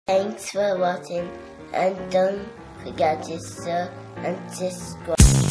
Thanks for watching and don't forget to share and subscribe.